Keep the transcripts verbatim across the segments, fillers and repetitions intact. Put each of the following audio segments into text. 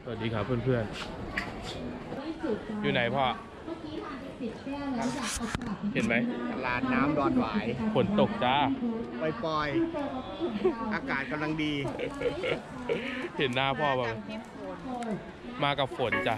สวัสดีครับเพื่อนๆอยู่ไหนพ่อเห็นไหมลานน้ำดอนหวายฝนตกจ้าปล่อยๆอากาศกำลังดีเห็นหน้าพ่อป่ะมากับฝนจ้ะ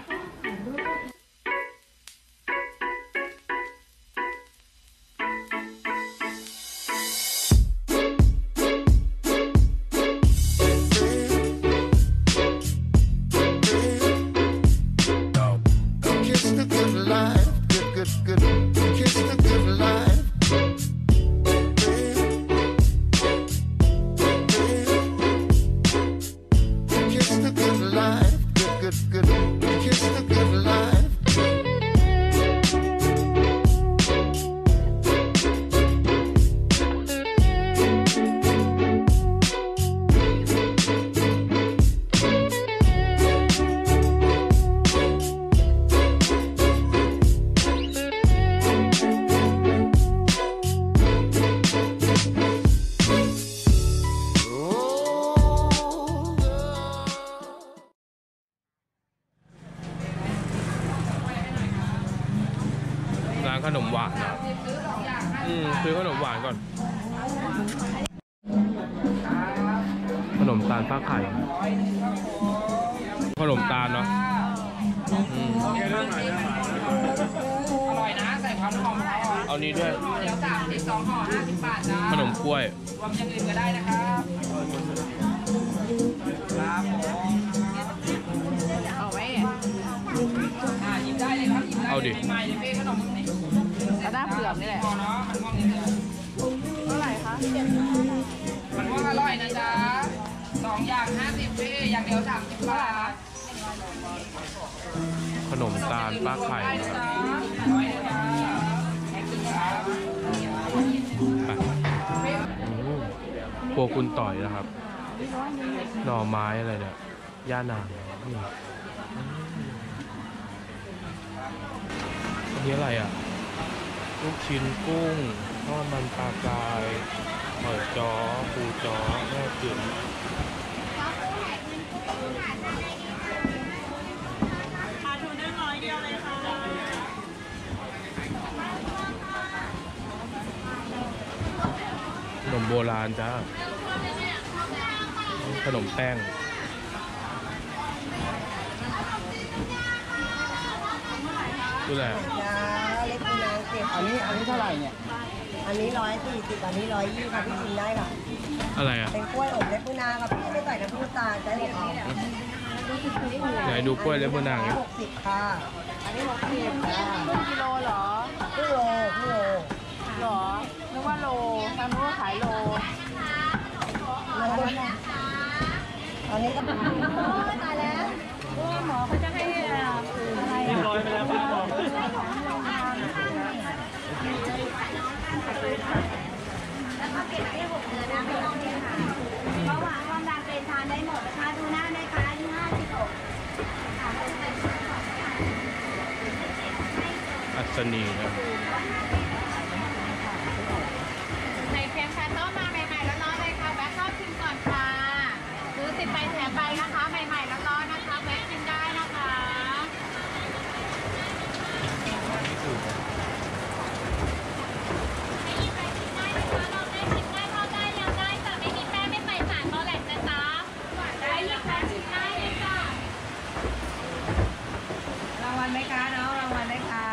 ร้านขนมหวานนะอืมซื้อขนมหวานก่อนขนมตาลฟ้าไข่ขนมตาลเนาะอืมอร่อยนะใส่ความหอมเอานี้ด้วยเดี๋ยวสามสิบสองห่อห้าสิบบาทจ้าขนมกล้วยรวมอย่างอื่นก็ได้นะครับครับเอาไว้อ่าหยิบได้เลยครับหยิบได้เอาดิใหม่ๆเลยเป้ขนมนี่กระด้างเปลือกนี่แหละเนาะมันม่วงนี่เท่าไหร่คะมันม่วงอร่อยนะจ๊ะสองอย่างห้าสิบเป้อย่างเดียวสามสิบบาทขนมตาลป้าไข่นะครับครัวคุณต่อยนะครับหน่อไม้อะไรเนี่ยย่านางนี่อันนี้อะไรอ่ะลูกชิ้นกุ้งทอดมันปลากรายหอยจ้อปูจ้อแม่กึ่งปลาทูนึ่งร้อยเดียวเลยค่ะขนมโบราณจ้าขนมแป้งดูแลจ้าเล็กปูนาเก็บอันนี้อันนี้เท่าไหร่เนี่ยอันนี้ร้อยสี่สิบอันนี้ร้อยยี่ค่ะพี่ชิมได้ค่ะอะไรอ่ะเป็นกล้วยอบเล็กปูนาค่ะพี่ไม่ใส่กับพี่ตาลใช้หกสิบไหนดูกล้วยเล็กปูนาหกสิบค่ะอันนี้หกสิบค่ะกิโลเหรอครึ่งโลครึ่งโลหรอนึกว่าโลตามนึกว่าขายโลตอนนี้ก็ตายแล้วหมอเขาจะให้อะไรเรียบร้อยไปแล้วพี่หมอแล้วก็เก็บได้หกเดือนนะไม่ต้องเลยค่ะเบาหวานความดันเป็นทานได้หมดนะคะดูหน้าได้ค่ะอายุห้าสิบหกอัศนีนะในเพียงแค่โต๊ะมาใหม่ๆแล้วร้อนเลยค่ะแวะเข้าชิมก่อนค่ะซื้อติดไปแถมไปนะคะใหม่ๆแล้วร้อนนะคะแวะชิมได้นะคะรางวัลไหมคะน้องรางวัลไหมคะ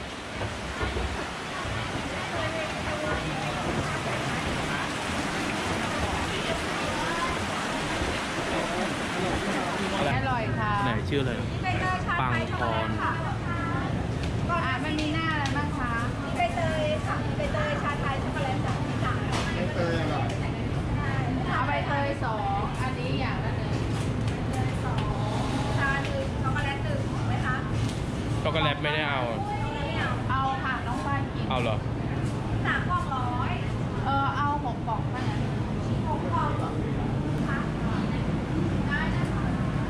อร่อยค่ะไหนชื่ออะไรปังพรอ่ะมันมีหน้าอะไรบ้างคะใบเตยค่ะใบเตยชาไทยช็อกโกแลตจากที่ต่างใบเตยอร่อยเอาใบเตยสองอันนี้อย่างละหนึ่งชาหนึ่งช็อกโกแลตหนึ่งไหมคะช็อกโกแลตไม่ได้เอาเอาค่ะน้องป้านกินเอาเหรอสามกล่องร้อยเออเอาหกกล่องป่ะเนี่ยหกกล่องเหรอคะได้นะคะ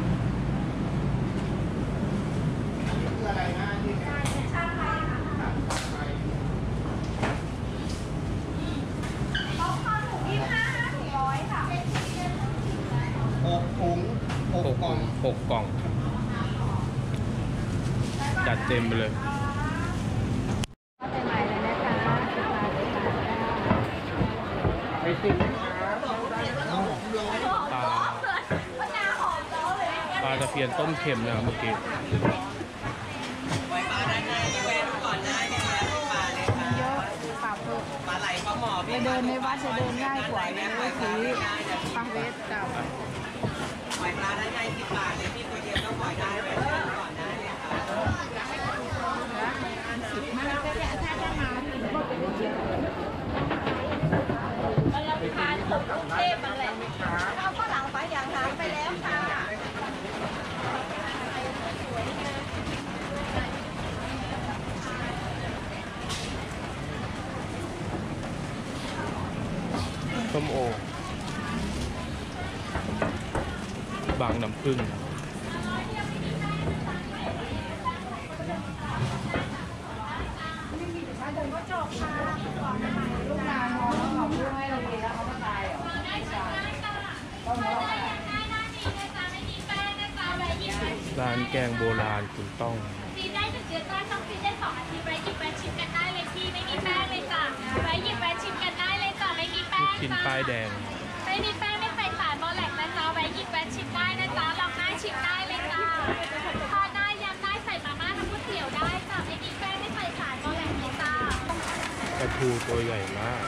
คืออะไรนะที่ชาไทยค่ะเอาข้าวถุงยี่สิบห้าห้าถุงร้อยค่ะหกถุงหกกล่องหกกกล่องจัดเต็มไปเลยใหม่ๆเลยนะคะสิบบาทสิบบาทจ้าไอติมปลาปลาตะเพียนต้มเค็มนะครับเมื่อกี้เยอะปรับเถอะไปเดินในวัดจะเดินง่ายกว่าเลยไปซื้อปลาเวสจ้าปล่อยปลาได้ไงสิบบาทเลยพี่ตัวเดียวต้องปล่อยได้ไปก่อนได้เลยค่ะถ้าจะมาถึงก็เป็นเยอะมันรำคาญผมกรุงเทพมันแหละเอาฝรั่งไปอย่างหางไปแล้วค่ะส้มโอบางน้ำผึ้งร้านแกงโบราณคุณต้องฟรีได้หนึ่งเดือนก็ต้องฟรีได้สองอาทิตย์ไว้หยิบแวะชิมกันได้เลยพี่ไม่มีแป้งเลยจ้ะไว้หยิบแวะชิมกันได้เลยจ้ะไม่มีแป้งชิ้นจ้ะป้ายแดงไม่มีแป้งไม่ใส่สารโมแลกนะจ๊ะไว้หยิบแวะชิมได้นะจ๊ะลองได้ชิมได้เลยจ้ะทอดได้ยำได้ใส่มาม่าทำก๋วยเตี๋ยวได้จ้ะไม่มีแป้งไม่ใส่สารโมแลกเลยจ้ะปลาทูตัวใหญ่มาก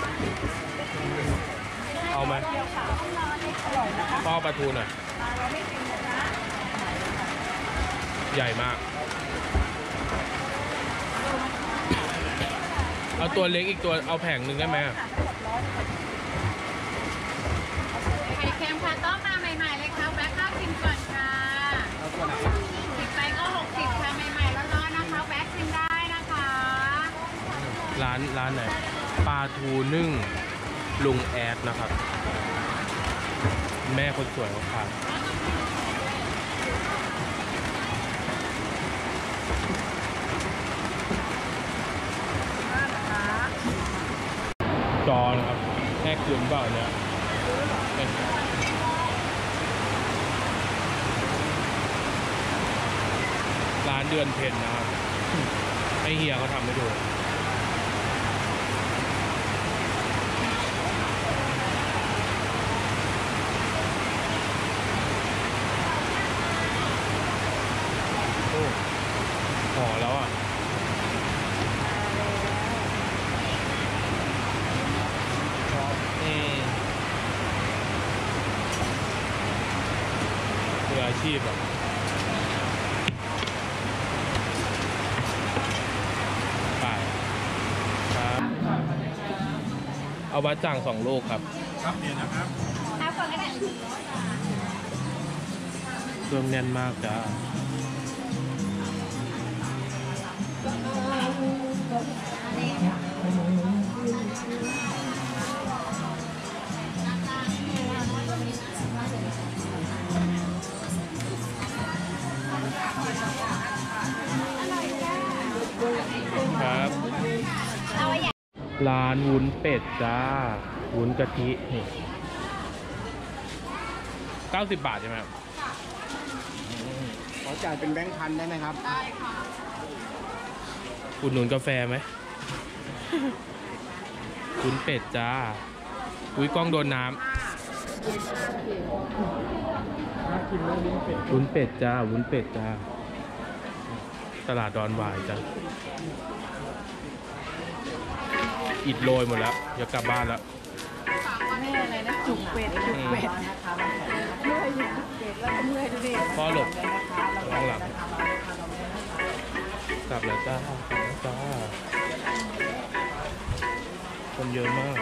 เอาไหมพ่อปลาทูหน่อย ใหญ่มาก เอาตัวเล็กอีกตัว เอาแผงหนึ่งได้ไหมไข่เค็มค่ะต้มมาใหม่ๆเลยค่ะแวะข้าวชิมก่อนค่ะสิบไปก็หกสิบค่ะใหม่ๆร้อนๆนะคะแวะชิมได้นะคะร้านร้านไหน ปลาทูนึ่งลุงแอดนะครับ แม่คนสวยเขาขายจอนะครับแค่คืนเปล่าเนี่ยร้านเดือนเพ็ญนะครับ ให้เฮียเขาทำให้ดูโอ้ห่อแล้วอ่ะอืมมืออาชีพอ่ะไปครับ เอาบะจ่างสองลูกครับครับเนี่ยนะครับเอาก่อนก็ได้เครื่องแน่นมากจ้าครับ ร้านวุ้นเป็ดจ้า วุ้นกะทินี่เก้าสิบบาทใช่ไหมครับขอจ่ายเป็นแบงค์พันได้ไหมครับได้ค่ะอุดหนุนกาแฟไหม วุ้นเป็ดจ้า อุ้ยกล้องโดนน้ำวุ้นเป็ดจ้า วุ้นเป็ดจ้า ตลาดดอนหวายจ้า อิดโรยหมดแล้วอยากกลับบ้านแล้วแม่อะไรนะจุกเป็ดจุกเป็ดเมื่อยจุกเป็ดแล้วก็เมื่อยดูดิพ่อหลบข้างหลังกลับแล้วจ้ากลับแล้วจ้า คนเยอะมาก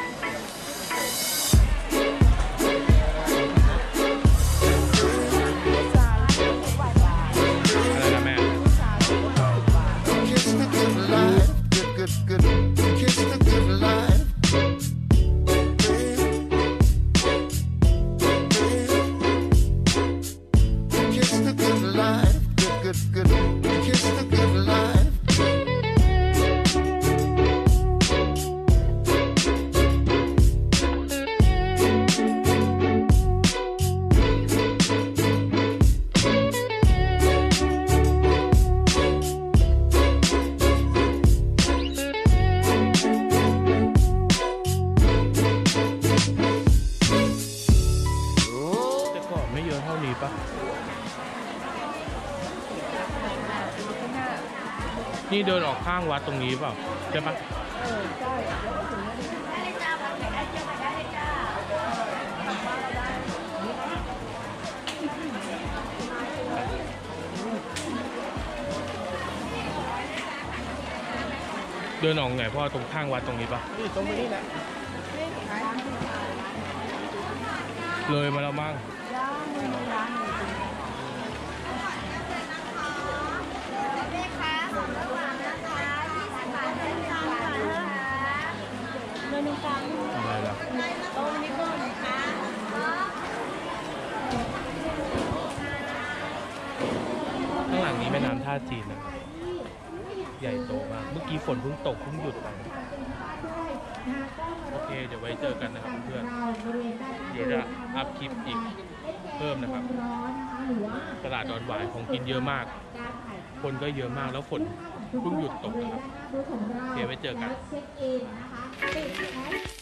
อะไรนะแม่ Kiss the good life, good, good, good. Kiss the good life. Kiss the good life, good, good, good. Kiss the good life. ะนี่เดินออกข้างวัดตรงนี้เปล่าใช่ปะเออใช่ได้เลยจ้าพักได้เที่ยวมาได้เลยจ้าเดินออกไหนพ่อตรงข้างวัดตรงนี้ปะนี่ตรงนี้แหละเลยมาแล้วมั้งอะไรล่ะข้างหลังนี้แม่น้ำท่าจีนนะใหญ่โตมากเมื่อกี้ฝนเพิ่งตกเพิ่งหยุดไปโอเคเดี๋ยวไว้เจอกันนะครับเพื่อนเดี๋ยวจะอัพคลิปอีกเพิ่มนะครับตลาดดอนหวายของกินเยอะมากคนก็เยอะมากแล้วฝนเพิ่งหยุดตกนะครับโอเคไว้เจอกัน